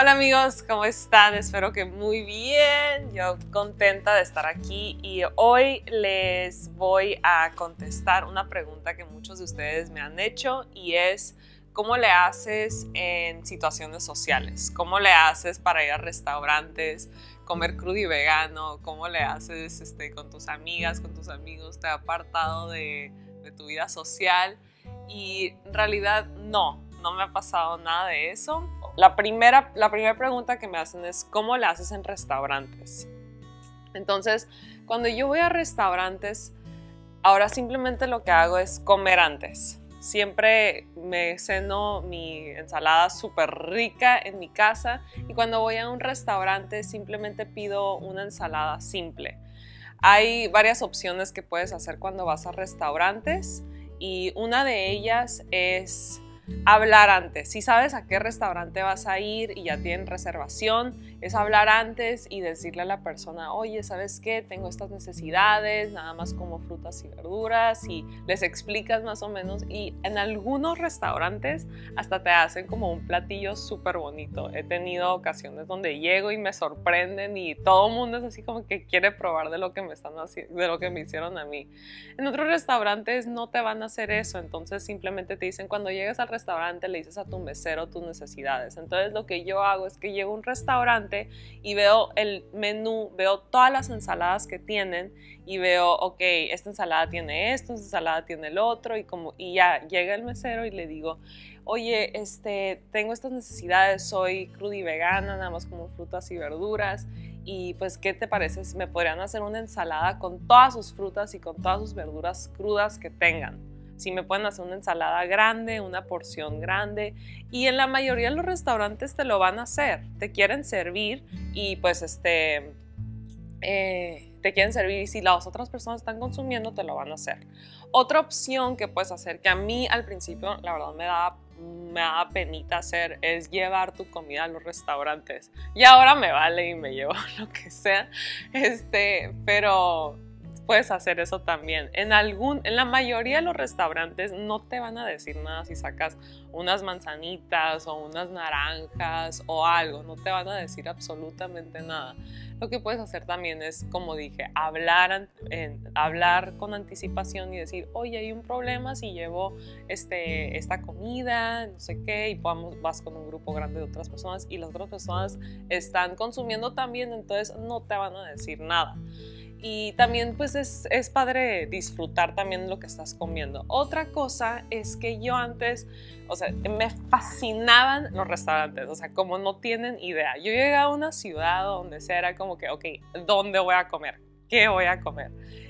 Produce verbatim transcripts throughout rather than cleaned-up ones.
Hola amigos, ¿cómo están? Espero que muy bien. Yo contenta de estar aquí y hoy les voy a contestar una pregunta que muchos de ustedes me han hecho y es ¿cómo le haces en situaciones sociales? ¿Cómo le haces para ir a restaurantes, comer crudo y vegano? ¿Cómo le haces este, con tus amigas, con tus amigos? ¿Te ha apartado de, de tu vida social? Y en realidad no, no me ha pasado nada de eso. La primera, la primera pregunta que me hacen es ¿cómo le haces en restaurantes? Entonces, cuando yo voy a restaurantes, ahora simplemente lo que hago es comer antes. Siempre me ceno mi ensalada súper rica en mi casa y cuando voy a un restaurante simplemente pido una ensalada simple. Hay varias opciones que puedes hacer cuando vas a restaurantes y una de ellas es hablar antes. Si sabes a qué restaurante vas a ir y ya tienen reservación, es hablar antes y decirle a la persona, oye, ¿sabes qué? Tengo estas necesidades, nada más como frutas y verduras, y les explicas más o menos. Y en algunos restaurantes hasta te hacen como un platillo súper bonito. He tenido ocasiones donde llego y me sorprenden y todo el mundo es así como que quiere probar de lo que me están haciendo, de lo que me hicieron a mí. En otros restaurantes no te van a hacer eso, entonces simplemente te dicen cuando llegues al restaurante le dices a tu mesero tus necesidades. Entonces lo que yo hago es que llego a un restaurante y veo el menú, veo todas las ensaladas que tienen y veo, ok, esta ensalada tiene esto, esta ensalada tiene el otro y, como, y ya llega el mesero y le digo, oye, este, tengo estas necesidades, soy cruda y vegana, nada más como frutas y verduras y pues, ¿qué te parece? Me podrían hacer una ensalada con todas sus frutas y con todas sus verduras crudas que tengan. Si me pueden hacer una ensalada grande, una porción grande y en la mayoría de los restaurantes te lo van a hacer, te quieren servir y pues este eh, te quieren servir y si las otras personas están consumiendo te lo van a hacer. Otra opción que puedes hacer que a mí al principio la verdad me daba me da penita hacer es llevar tu comida a los restaurantes y ahora me vale y me llevo lo que sea, este, pero puedes hacer eso también. En, algún, en la mayoría de los restaurantes no te van a decir nada si sacas unas manzanitas o unas naranjas o algo. No te van a decir absolutamente nada. Lo que puedes hacer también es, como dije, hablar, en, hablar con anticipación y decir, oye, hay un problema si llevo este, esta comida, no sé qué, y vamos, vas con un grupo grande de otras personas y las otras personas están consumiendo también, entonces no te van a decir nada. Y también pues es, es padre disfrutar también lo que estás comiendo. Otra cosa es que yo antes, o sea, me fascinaban los restaurantes, o sea, como no tienen idea. Yo llegué a una ciudad donde sea, era como que, ok, ¿dónde voy a comer? ¿Qué voy a comer?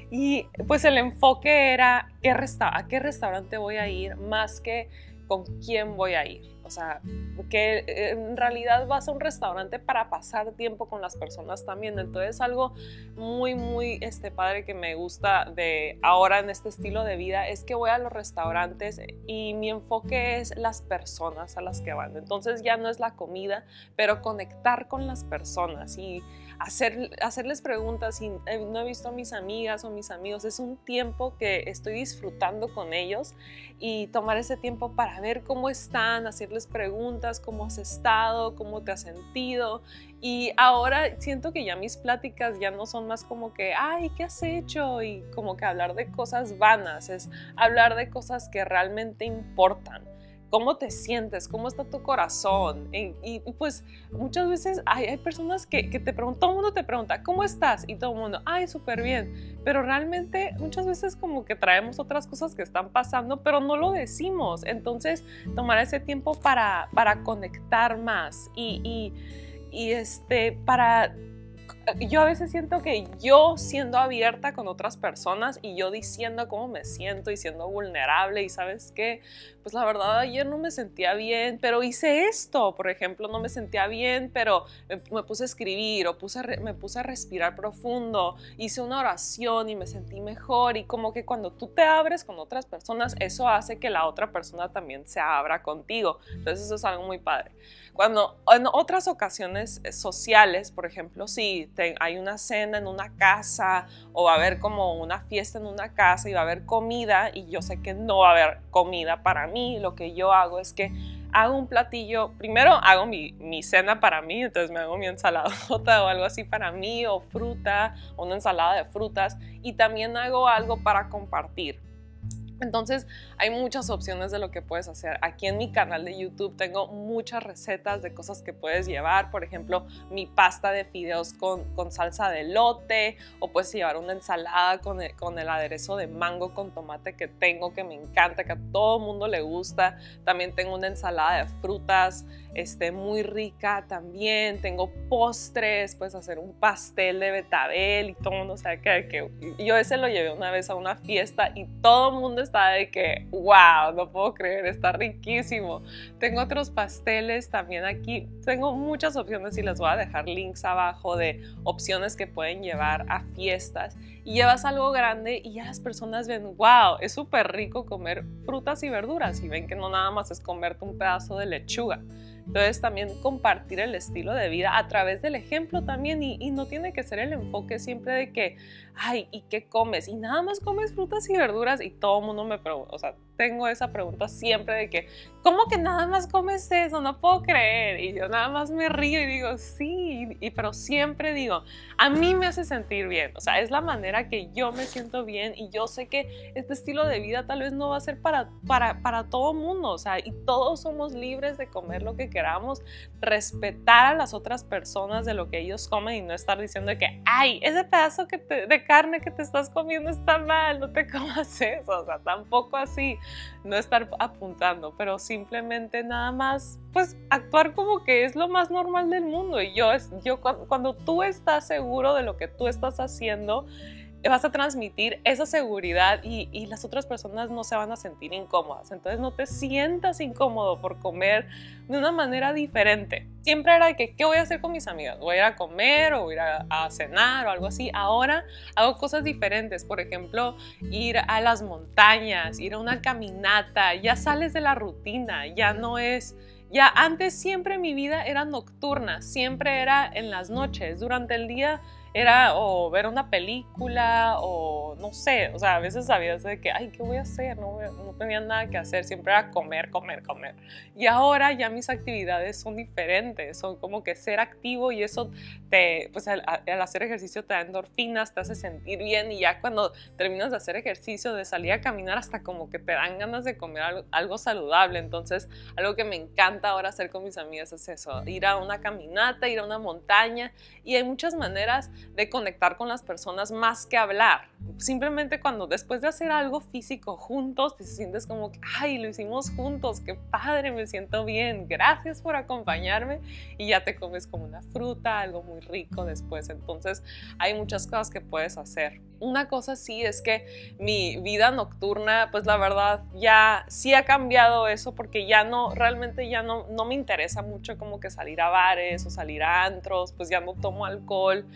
Y pues el enfoque era ¿qué resta- a qué restaurante voy a ir más que con quién voy a ir. O sea, que en realidad vas a un restaurante para pasar tiempo con las personas también. Entonces algo muy, muy este, padre que me gusta de ahora en este estilo de vida es que voy a los restaurantes y mi enfoque es las personas a las que van. Entonces ya no es la comida, pero conectar con las personas y hacer, hacerles preguntas. Y no he visto a mis amigas o mis amigos. Es un tiempo que estoy disfrutando con ellos y tomar ese tiempo para ver cómo están, hacerles preguntas, cómo has estado, cómo te has sentido. Y ahora siento que ya mis pláticas ya no son más como que, ay, ¿qué has hecho? Y como que hablar de cosas vanas, es hablar de cosas que realmente importan. ¿Cómo te sientes? ¿Cómo está tu corazón? Y, y, y pues muchas veces hay, hay personas que, que te preguntan, todo el mundo te pregunta, ¿cómo estás? Y todo el mundo, ay, súper bien. Pero realmente muchas veces como que traemos otras cosas que están pasando, pero no lo decimos. Entonces, tomar ese tiempo para, para conectar más y, y, y este, para... Yo a veces siento que yo siendo abierta con otras personas y yo diciendo cómo me siento y siendo vulnerable y ¿sabes qué? Pues la verdad ayer no me sentía bien, pero hice esto, por ejemplo, no me sentía bien, pero me, me puse a escribir o puse, me puse a respirar profundo, hice una oración y me sentí mejor y como que cuando tú te abres con otras personas, eso hace que la otra persona también se abra contigo. Entonces eso es algo muy padre. Cuando en otras ocasiones sociales, por ejemplo, si te, hay una cena en una casa o va a haber como una fiesta en una casa y va a haber comida y yo sé que no va a haber comida para mí, lo que yo hago es que hago un platillo, primero hago mi, mi cena para mí, entonces me hago mi ensaladota o algo así para mí, o fruta, o una ensalada de frutas, y también hago algo para compartir. Entonces hay muchas opciones de lo que puedes hacer. Aquí en mi canal de YouTube tengo muchas recetas de cosas que puedes llevar. Por ejemplo, mi pasta de fideos con, con salsa de elote, o puedes llevar una ensalada con el, con el aderezo de mango con tomate que tengo, que me encanta, que a todo mundo le gusta. También tengo una ensalada de frutas este, muy rica también. Tengo postres, puedes hacer un pastel de betabel y todo el mundo sabe que, que yo ese lo llevé una vez a una fiesta y todo el mundo está de que wow, no puedo creer, está riquísimo. Tengo otros pasteles también aquí, tengo muchas opciones y les voy a dejar links abajo de opciones que pueden llevar a fiestas, y llevas algo grande y ya las personas ven wow, es súper rico comer frutas y verduras, y ven que no nada más es comerte un pedazo de lechuga. Entonces también compartir el estilo de vida a través del ejemplo también, y, y no tiene que ser el enfoque siempre de que, ay, ¿y qué comes? Y nada más comes frutas y verduras, y todo el mundo me pregunta, o sea, tengo esa pregunta siempre de que, ¿cómo que nada más comes eso? No puedo creer. Y yo nada más me río y digo, sí, y, pero siempre digo, a mí me hace sentir bien, o sea, es la manera que yo me siento bien, y yo sé que este estilo de vida tal vez no va a ser para, para, para todo el mundo, o sea, y todos somos libres de comer lo que queramos, respetar a las otras personas de lo que ellos comen, y no estar diciendo de que, ay, ese pedazo que te, de carne que te estás comiendo está mal, no te comas eso, o sea, tampoco así, no estar apuntando, pero simplemente nada más, pues, actuar como que es lo más normal del mundo. Y yo, yo cuando tú estás seguro de lo que tú estás haciendo, vas a transmitir esa seguridad, y, y las otras personas no se van a sentir incómodas. Entonces no te sientas incómodo por comer de una manera diferente. Siempre era de que, ¿qué voy a hacer con mis amigas? ¿Voy a ir a comer o voy a ir a, a cenar o algo así? Ahora hago cosas diferentes. Por ejemplo, ir a las montañas, ir a una caminata. Ya sales de la rutina, ya no es... Ya antes siempre mi vida era nocturna, siempre era en las noches. Durante el día era o ver una película o no sé, o sea, a veces sabías de que, ay, ¿qué voy a hacer? No, no tenía nada que hacer, siempre era comer, comer, comer. Y ahora ya mis actividades son diferentes, son como que ser activo, y eso te, pues al, al hacer ejercicio te da endorfinas, te hace sentir bien, y ya cuando terminas de hacer ejercicio, de salir a caminar, hasta como que te dan ganas de comer algo, algo saludable. Entonces, algo que me encanta ahora hacer con mis amigas es eso, ir a una caminata, ir a una montaña, y hay muchas maneras de conectar con las personas más que hablar. Simplemente cuando después de hacer algo físico juntos, te sientes como que, ay, lo hicimos juntos, qué padre, me siento bien, gracias por acompañarme, y ya te comes como una fruta, algo muy rico después. Entonces hay muchas cosas que puedes hacer. Una cosa sí es que mi vida nocturna, pues la verdad ya sí ha cambiado eso, porque ya no, realmente ya no, no me interesa mucho como que salir a bares o salir a antros, pues ya no tomo alcohol,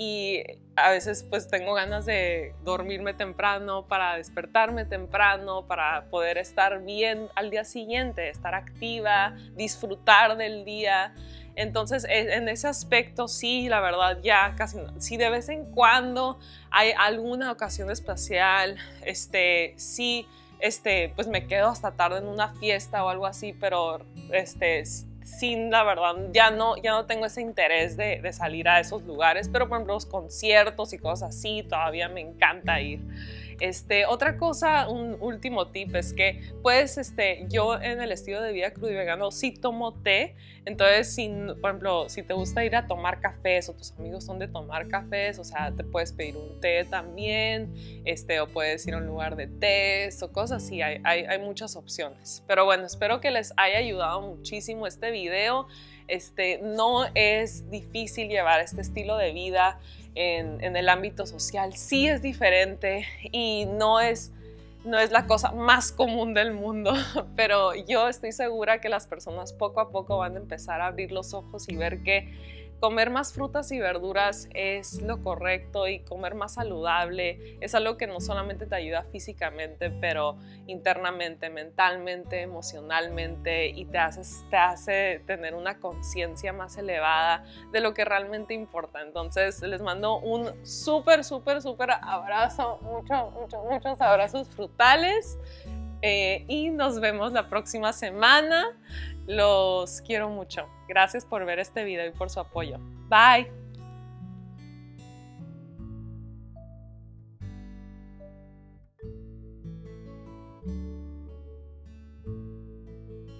y a veces pues tengo ganas de dormirme temprano para despertarme temprano, para poder estar bien al día siguiente, estar activa, disfrutar del día. Entonces, en ese aspecto, sí, la verdad, ya casi no. Si de vez en cuando hay alguna ocasión especial, este, sí, este, pues me quedo hasta tarde en una fiesta o algo así, pero este, sin, la verdad, ya no, ya no tengo ese interés de, de salir a esos lugares. Pero, por ejemplo, los conciertos y cosas así, todavía me encanta ir. Este, otra cosa, un último tip es que puedes, este, yo en el estilo de vida crudo y vegano sí tomo té. Entonces, si, por ejemplo, si te gusta ir a tomar cafés o tus amigos son de tomar cafés, o sea, te puedes pedir un té también, este, o puedes ir a un lugar de tés o cosas así. Hay, hay, hay muchas opciones. Pero bueno, espero que les haya ayudado muchísimo este video. Este, no es difícil llevar este estilo de vida en, en el ámbito social. Sí es diferente y no es, no es la cosa más común del mundo, pero yo estoy segura que las personas poco a poco van a empezar a abrir los ojos y ver que comer más frutas y verduras es lo correcto, y comer más saludable es algo que no solamente te ayuda físicamente, pero internamente, mentalmente, emocionalmente, y te, haces, te hace tener una conciencia más elevada de lo que realmente importa. Entonces les mando un súper, súper, súper abrazo, muchos, muchos, muchos abrazos frutales. Eh, y nos vemos la próxima semana. Los quiero mucho. Gracias por ver este video y por su apoyo. Bye.